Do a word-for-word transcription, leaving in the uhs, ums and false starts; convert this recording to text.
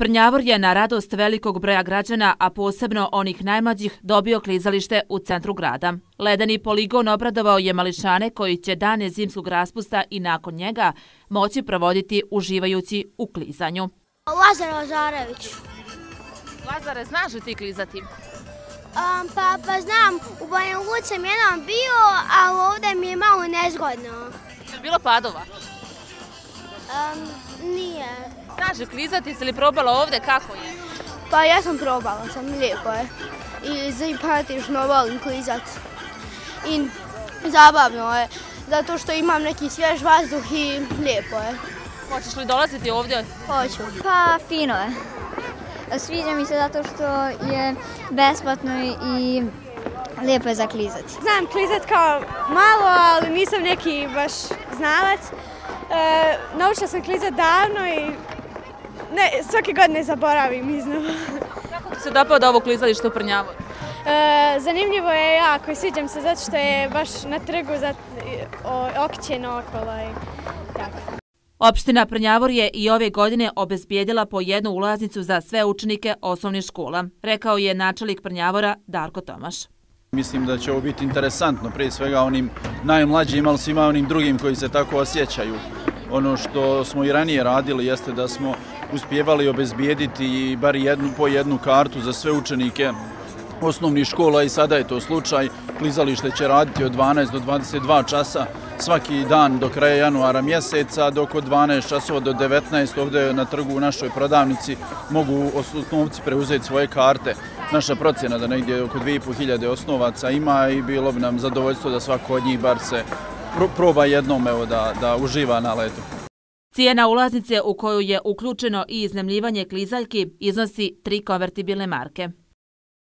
Prnjavor je na radost velikog broja građana, a posebno onih najmlađih, dobio klizalište u centru grada. Ledeni poligon obradovao je mališane koji će dane zimskog raspusta i nakon njega moći provoditi uživajući u klizanju. Lazar Lazarević. Lazare, znaš li ti klizati? Um, pa, pa znam, u Banja Luci sam jednom bio, ali ovdje mi je malo nezgodno. Je bilo padova? Um, nije. Znaš li klizati, si li probala ovdje, kako je? Pa ja sam probala, sam lijepo je. I simpatično volim klizat. I zabavno je, zato što imam neki svjež vazduh i lijepo je. Hoćeš li dolaziti ovdje? Hoću. Pa fino je. Sviđa mi se zato što je besplatno i lijepo je za klizati. Znam klizat kao malo, ali nisam neki baš znalac. E, naučila sam klizat davno i ne, svake godine zaboravim iznova. Kako ti se dopao da ovo klizalište u Prnjavoru? E, zanimljivo je jako i sviđam se zato što je baš na trgu za, o, okćeno okolo i tako. Opština Prnjavor je i ove godine obezbijedila po jednu ulaznicu za sve učenike osnovnih škola, rekao je načelnik Prnjavora Darko Tomaš. Mislim da će ovo biti interesantno, prije svega onim najmlađim, ali svima onim drugim koji se tako osjećaju. Ono što smo i ranije radili jeste da smo uspjevali obezbijediti bar jednu po jednu kartu za sve učenike osnovnih škola i sada je to slučaj. Klizalište će raditi od dvanaest do dvadeset dva časa svaki dan do kraja januara mjeseca, dok od dvanaest časova do devetnaest ovdje na trgu u našoj prodavnici mogu osnovci preuzeti svoje karte. Naša procjena da negdje oko dvije i pol hiljade osnovaca ima i bilo bi nam zadovoljstvo da svako od njih bar se proba jednom evo, da, da uživa na letu. Cijena ulaznice u koju je uključeno i iznajmljivanje klizaljki iznosi tri konvertibilne marke.